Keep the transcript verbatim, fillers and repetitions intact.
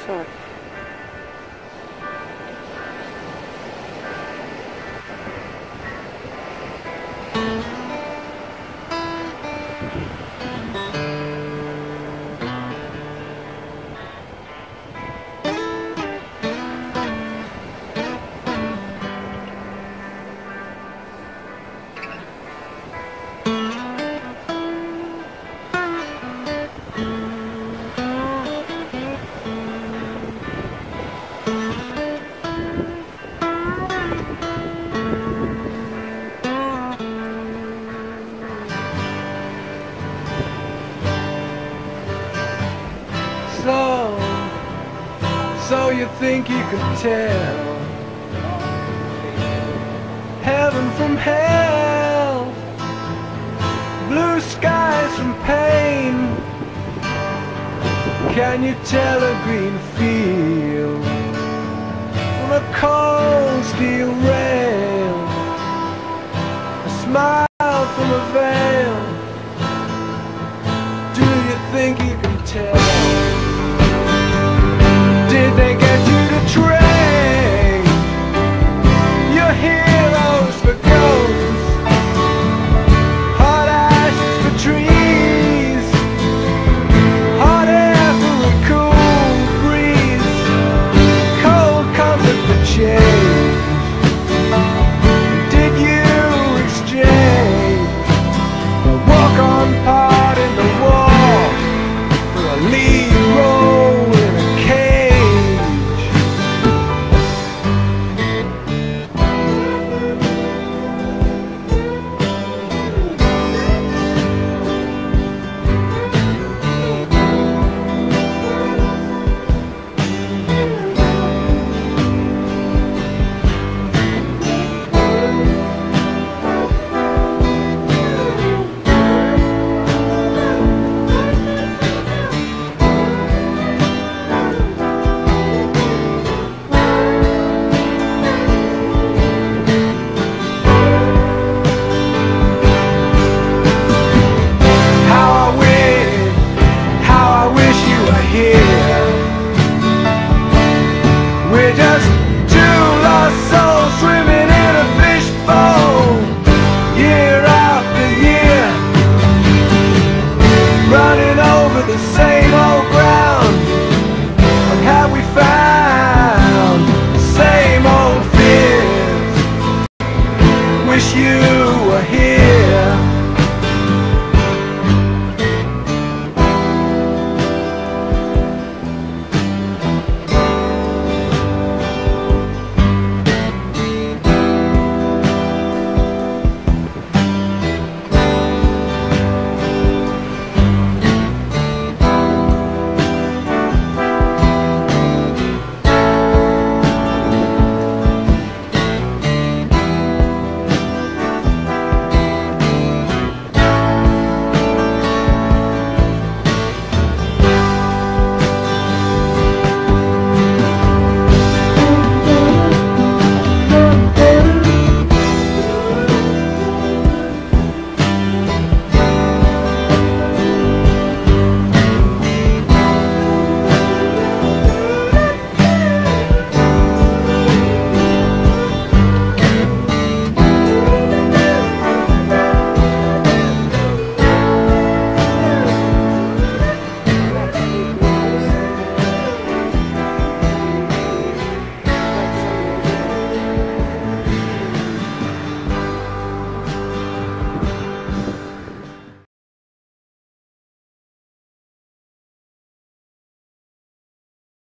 Sorry. So, so you think you can tell heaven from hell, blue skies from pain? Can you tell a green field from a cold steel rail, a smile from a veil? Do you think you can tell? Did they get you to trade your heroes for ghosts, hot ashes for trees, hot air for a cool breeze, cold comfort for change? Did you exchange a walk-on part in the wall for a lead role in a cage? We're just two lost souls swimming in a fishbowl, year after year, running over the same